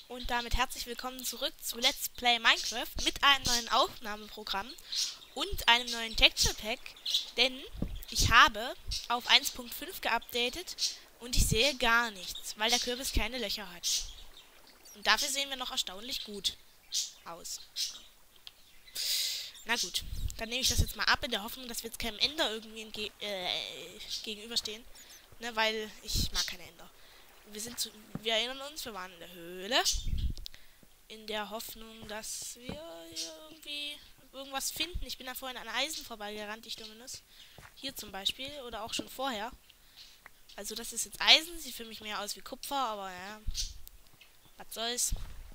Und damit herzlich willkommen zurück zu Let's Play Minecraft mit einem neuen Aufnahmeprogramm und einem neuen Texture Pack, denn ich habe auf 1.5 geupdatet und ich sehe gar nichts, weil der Kürbis keine Löcher hat. Und dafür sehen wir noch erstaunlich gut aus. Na gut, dann nehme ich das jetzt mal ab in der Hoffnung, dass wir jetzt keinem Ender irgendwie gegenüberstehen, ne, weil ich mag keine Ender. Wir erinnern uns, wir waren in der Höhle. In der Hoffnung, dass wir hier irgendwie irgendwas finden. Ich bin da vorhin an Eisen vorbeigerannt, ich Dominus. Hier zum Beispiel, oder auch schon vorher. Also das ist jetzt Eisen, sieht für mich mehr aus wie Kupfer, aber ja, was soll's.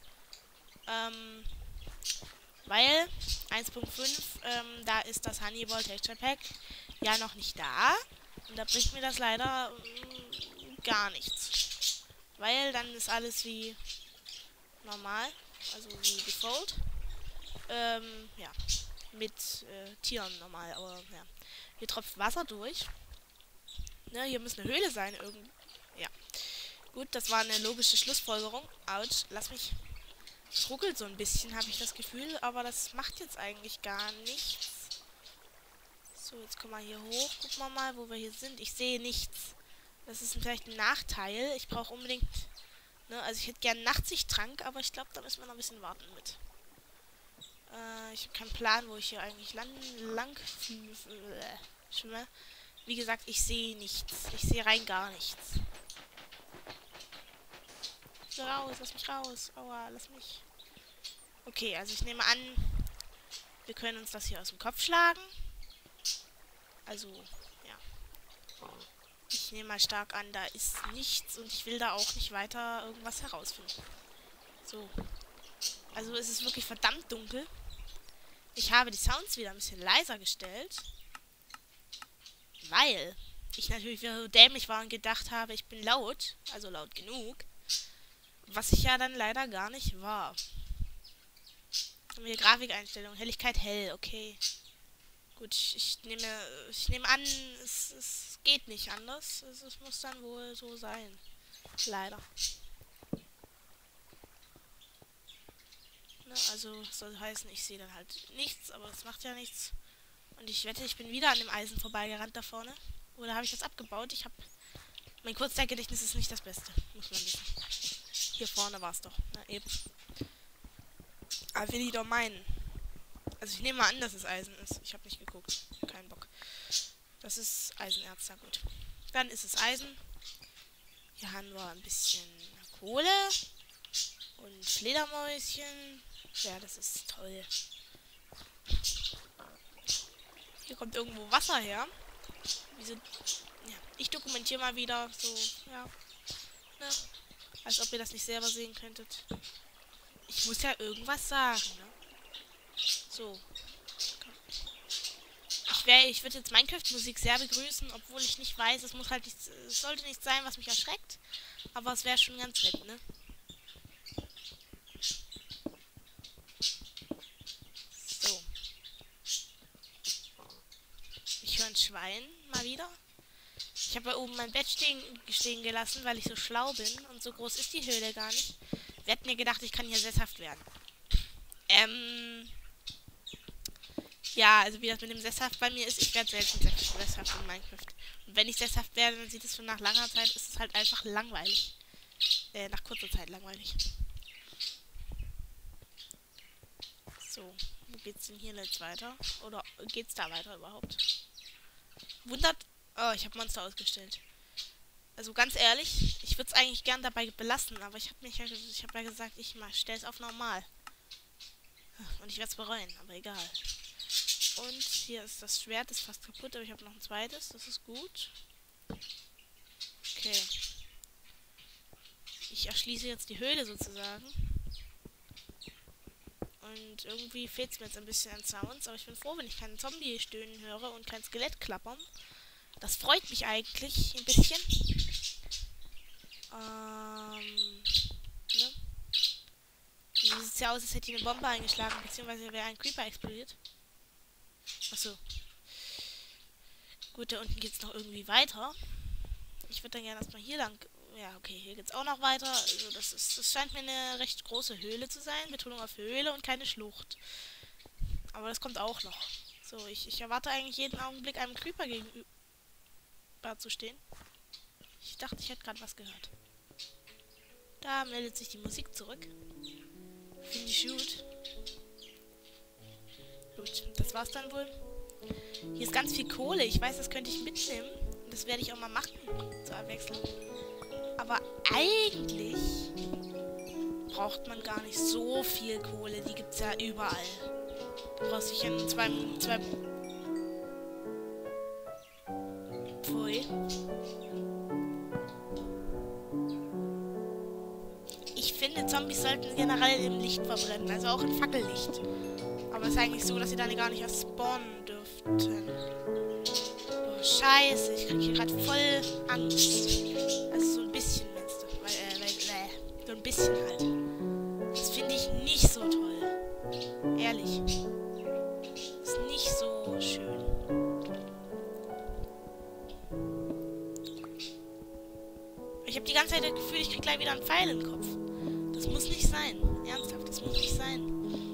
Weil 1.5, da ist das Honeyball Texture Pack ja noch nicht da. Und da bringt mir das leider gar nichts. Weil dann ist alles wie normal, also wie Default. Ja, mit Tieren normal, aber ja. Hier tropft Wasser durch. Ne, hier muss eine Höhle sein, ja. Gut, das war eine logische Schlussfolgerung. Autsch, lass mich. Es ruckelt so ein bisschen, habe ich das Gefühl, aber das macht jetzt eigentlich gar nichts. So, jetzt kommen wir hier hoch. Gucken wir mal, wo wir hier sind. Ich sehe nichts. Das ist vielleicht ein Nachteil. Ich brauche unbedingt, ne, also ich hätte gern einen Nachtsichttrank, aber ich glaube, da müssen wir noch ein bisschen warten mit. Ich habe keinen Plan, wo ich hier eigentlich lang schwimme. Wie gesagt, ich sehe nichts. Ich sehe rein gar nichts. Raus, lass mich raus. Aua, lass mich. Okay, also ich nehme an, wir können uns das hier aus dem Kopf schlagen. Also, ja. Ich nehme mal stark an, da ist nichts und ich will da auch nicht weiter irgendwas herausfinden. So. Also es ist wirklich verdammt dunkel. Ich habe die Sounds wieder ein bisschen leiser gestellt. Weil ich natürlich wieder so dämlich war und gedacht habe, ich bin laut. Also laut genug. Was ich ja dann leider gar nicht war. Haben wir hier Grafikeinstellungen. Helligkeit hell, okay. Gut, ich nehme an, es geht nicht anders. Es muss dann wohl so sein. Leider. Ne, also soll heißen, ich sehe dann halt nichts, aber das macht ja nichts. Und ich wette, ich bin wieder an dem Eisen vorbeigerannt da vorne. Oder habe ich das abgebaut? Mein Kurzzeitgedächtnis ist nicht das Beste, muss man wissen. Hier vorne war es doch. Na eben. Aber will ich doch meinen. Also ich nehme mal an, dass es Eisen ist. Ich habe nicht geguckt. Kein Bock. Das ist Eisenerz, na gut. Dann ist es Eisen. Hier haben wir ein bisschen Kohle. Und Fledermäuschen. Ja, das ist toll. Hier kommt irgendwo Wasser her. Wieso? Ja, ich dokumentiere mal wieder so, ja. Ne? Als ob ihr das nicht selber sehen könntet. Ich muss ja irgendwas sagen, ne? So. Ich würde jetzt Minecraft-Musik sehr begrüßen, obwohl ich nicht weiß, es sollte nicht sein, was mich erschreckt. Aber es wäre schon ganz nett, ne? So. Ich höre ein Schwein mal wieder. Ich habe da oben mein Bett stehen gelassen, weil ich so schlau bin. Und so groß ist die Höhle gar nicht. Wer hat mir gedacht, ich kann hier sesshaft werden? Ja, also wie das mit dem Sesshaft bei mir ist, ich werde selten sesshaft in Minecraft. Und wenn ich sesshaft werde, dann sieht es schon nach langer Zeit, ist es halt einfach langweilig. Nach kurzer Zeit langweilig. So, wo geht's denn hier jetzt weiter? Oder geht's da weiter überhaupt? Wundert... Oh, ich habe Monster ausgestellt. Also ganz ehrlich, ich würde es eigentlich gern dabei belassen, aber ich habe ja gesagt, ich stelle es auf normal. Und ich werde es bereuen, aber egal. Und hier ist das Schwert, ist fast kaputt, aber ich habe noch ein zweites, das ist gut. Okay. Ich erschließe jetzt die Höhle sozusagen. Und irgendwie fehlt es mir jetzt ein bisschen an Sounds, aber ich bin froh, wenn ich keinen Zombie stöhnen höre und kein Skelett klappern. Das freut mich eigentlich ein bisschen. Ne? So sieht es ja aus, als hätte ich eine Bombe eingeschlagen, beziehungsweise wäre ein Creeper explodiert. Achso. Gut, da unten geht es noch irgendwie weiter. Ich würde dann gerne erstmal hier lang Ja, okay, hier geht's auch noch weiter. Also das scheint mir eine recht große Höhle zu sein. Betonung auf Höhle und keine Schlucht. Aber das kommt auch noch. So, ich erwarte eigentlich jeden Augenblick einem Creeper gegenüber zu stehen. Ich dachte, ich hätte gerade was gehört. Da meldet sich die Musik zurück. Finde ich gut. Gut, das war's dann wohl. Hier ist ganz viel Kohle. Ich weiß, das könnte ich mitnehmen. Das werde ich auch mal machen, zur Abwechslung. Aber eigentlich braucht man gar nicht so viel Kohle. Die gibt's ja überall. Du brauchst dich in zwei Pfui. Ich finde, Zombies sollten generell im Licht verbrennen. Also auch in Fackellicht. Aber es ist eigentlich so, dass sie dann gar nicht erst spawnen dürften. Oh, scheiße. Ich kriege hier gerade voll Angst. Also so ein bisschen, meinst du? So ein bisschen halt. Das finde ich nicht so toll. Ehrlich. Ist nicht so schön. Ich habe die ganze Zeit das Gefühl, ich kriege gleich wieder einen Pfeil in den Kopf. Das muss nicht sein. Ernsthaft, das muss nicht sein.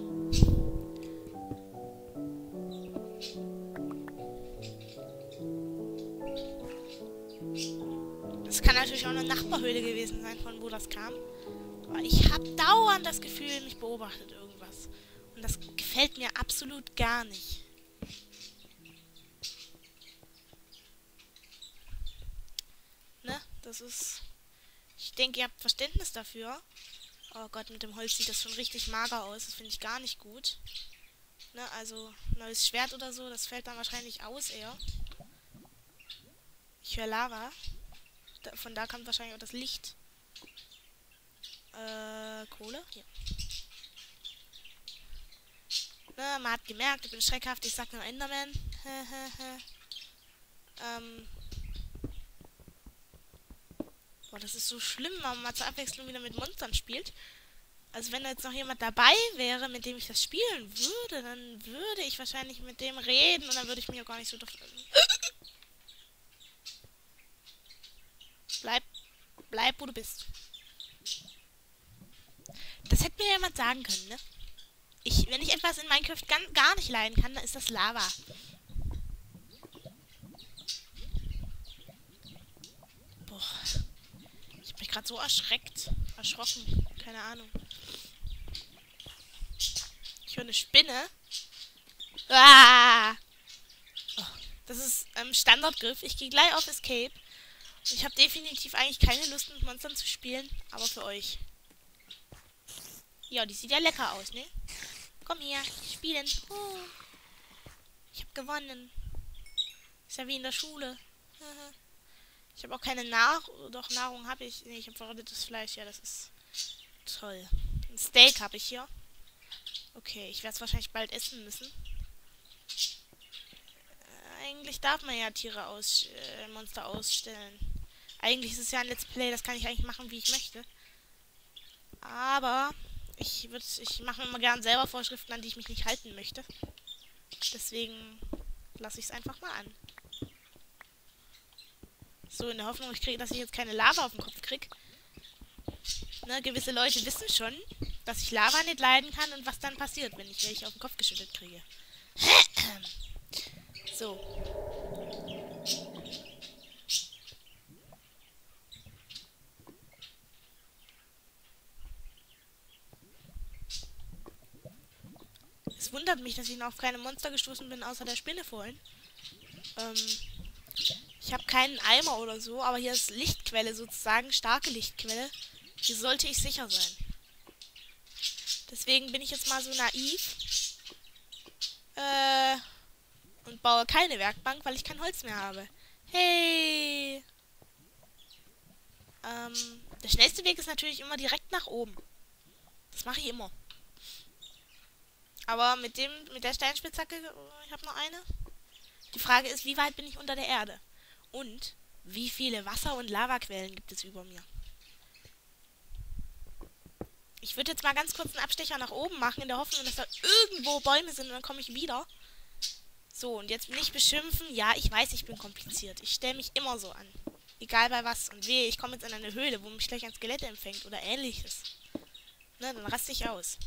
Das kann natürlich auch eine Nachbarhöhle gewesen sein, von wo das kam. Aber ich habe dauernd das Gefühl, mich beobachtet irgendwas. Und das gefällt mir absolut gar nicht. Ne? Das ist... Ich denke, ihr habt Verständnis dafür. Oh Gott, mit dem Holz sieht das schon richtig mager aus. Das finde ich gar nicht gut. Ne? Also, neues Schwert oder so, das fällt dann wahrscheinlich aus eher. Ich höre Lava. Von da kommt wahrscheinlich auch das Licht. Kohle? Hier. Ne, man hat gemerkt, ich bin schreckhaft, ich sag nur Enderman. Boah, das ist so schlimm, wenn man mal zur Abwechslung wieder mit Monstern spielt. Also wenn da jetzt noch jemand dabei wäre, mit dem ich das spielen würde, dann würde ich wahrscheinlich mit dem reden und dann würde ich mich auch gar nicht so doof... Bleib, wo du bist. Das hätte mir jemand sagen können, ne? Wenn ich etwas in Minecraft gar nicht leiden kann, dann ist das Lava. Boah. Ich hab mich gerade so erschrocken. Keine Ahnung. Ich höre eine Spinne. Ah! Oh, das ist Standardgriff. Ich gehe gleich auf Escape. Ich habe definitiv eigentlich keine Lust, mit Monstern zu spielen, aber für euch. Ja, die sieht ja lecker aus, ne? Komm her, spielen. Oh. Ich habe gewonnen. Ist ja wie in der Schule. Ich habe auch keine Doch, Nahrung habe ich. Ne, ich habe verrottetes Fleisch. Ja, das ist toll. Ein Steak habe ich hier. Okay, ich werde es wahrscheinlich bald essen müssen. Eigentlich darf man ja Monster ausstellen. Eigentlich ist es ja ein Let's Play, das kann ich eigentlich machen, wie ich möchte. Aber ich mache mir immer gern selber Vorschriften, an die ich mich nicht halten möchte. Deswegen lasse ich es einfach mal an. So, in der Hoffnung, dass ich jetzt keine Lava auf den Kopf kriege. Ne, gewisse Leute wissen schon, dass ich Lava nicht leiden kann und was dann passiert, wenn ich welche auf den Kopf geschüttet kriege. So. Es wundert mich, dass ich noch auf keine Monster gestoßen bin, außer der Spinne vorhin. Ich habe keinen Eimer oder so, aber hier ist Lichtquelle sozusagen, starke Lichtquelle. Hier sollte ich sicher sein. Deswegen bin ich jetzt mal so naiv. Und baue keine Werkbank, weil ich kein Holz mehr habe. Hey! Der schnellste Weg ist natürlich immer direkt nach oben. Das mache ich immer. Aber mit der Steinspitzhacke, ich habe noch eine. Die Frage ist, wie weit bin ich unter der Erde? Und wie viele Wasser- und Lavaquellen gibt es über mir? Ich würde jetzt mal ganz kurz einen Abstecher nach oben machen, in der Hoffnung, dass da irgendwo Bäume sind und dann komme ich wieder. So, und jetzt nicht beschimpfen. Ja, ich weiß, ich bin kompliziert. Ich stelle mich immer so an. Egal bei was. Und wehe, ich komme jetzt in eine Höhle, wo mich gleich ein Skelett empfängt oder ähnliches. Ne, dann raste ich aus.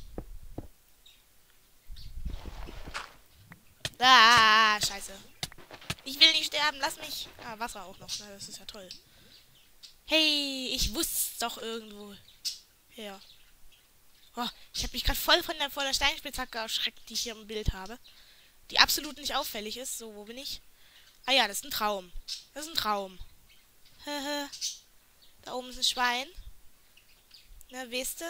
Ah, scheiße. Ich will nicht sterben, lass mich. Ah, Wasser auch noch. Na, das ist ja toll. Hey, ich wusste es doch irgendwo. Ja. Oh, ich habe mich gerade voll vor der Steinspitzhacke erschreckt, die ich hier im Bild habe. Die absolut nicht auffällig ist. So, wo bin ich? Ah ja, das ist ein Traum. Das ist ein Traum. Da oben ist ein Schwein. Na, weißt du?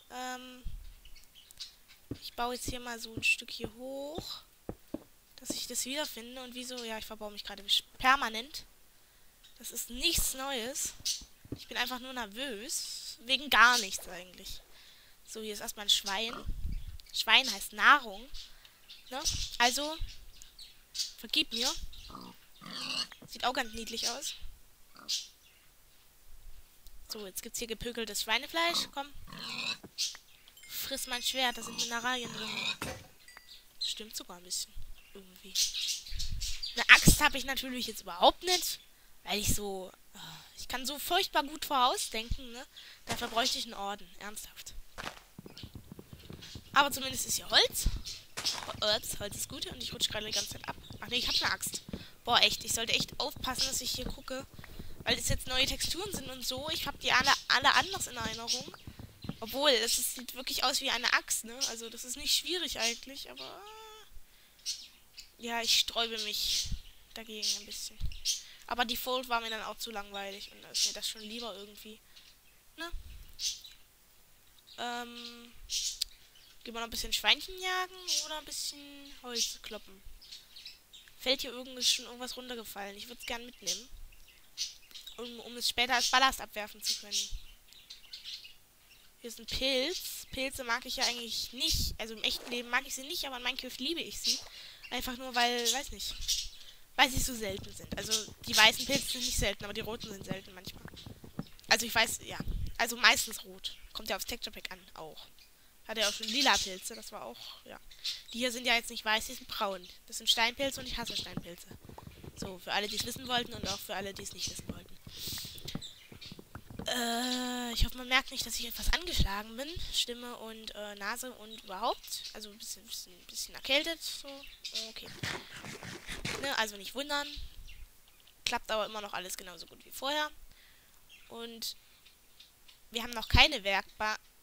Ich baue jetzt hier mal so ein Stück hier hoch, dass ich das wiederfinde. Und wieso? Ja, ich verbaue mich gerade permanent. Das ist nichts Neues. Ich bin einfach nur nervös. Wegen gar nichts eigentlich. So, hier ist erstmal ein Schwein. Schwein heißt Nahrung. Ne? Also, vergib mir. Sieht auch ganz niedlich aus. So, jetzt gibt's hier gepökeltes Schweinefleisch. Komm. Friss mein Schwert, da sind Mineralien drin. Stimmt sogar ein bisschen. Irgendwie. Eine Axt habe ich natürlich jetzt überhaupt nicht. Weil ich so... Ich kann so furchtbar gut vorausdenken, ne? Dafür bräuchte ich einen Orden. Ernsthaft. Aber zumindest ist hier Holz. Holz ist gut und ich rutsche gerade die ganze Zeit ab. Ach nee, ich habe eine Axt. Boah, echt. Ich sollte echt aufpassen, dass ich hier gucke. Weil es jetzt neue Texturen sind und so. Ich habe die alle anders in Erinnerung. Obwohl, sieht wirklich aus wie eine Axt, ne? Also das ist nicht schwierig eigentlich, aber... Ja, ich sträube mich dagegen ein bisschen. Aber Default war mir dann auch zu langweilig und da ist mir das schon lieber irgendwie. Ne? Gehen wir noch ein bisschen Schweinchen jagen oder ein bisschen Holz kloppen? Fällt hier schon irgendwas runtergefallen? Ich würde es gern mitnehmen. Um es später als Ballast abwerfen zu können. Hier ist ein Pilz. Pilze mag ich ja eigentlich nicht. Also im echten Leben mag ich sie nicht, aber in Minecraft liebe ich sie. Einfach nur, weil, weiß nicht, weil sie so selten sind. Also die weißen Pilze sind nicht selten, aber die roten sind selten manchmal. Also ich weiß, ja. Also meistens rot. Kommt ja aufs Texture Pack an, auch. Hatte ja auch schon lila Pilze, das war auch, ja. Die hier sind ja jetzt nicht weiß, die sind braun. Das sind Steinpilze und ich hasse Steinpilze. So, für alle, die es wissen wollten und auch für alle, die es nicht wissen wollten. Ich hoffe, man merkt nicht, dass ich etwas angeschlagen bin. Stimme und Nase und überhaupt. Also ein bisschen erkältet. So. Okay. Ne, also nicht wundern. Klappt aber immer noch alles genauso gut wie vorher. Und wir haben noch keine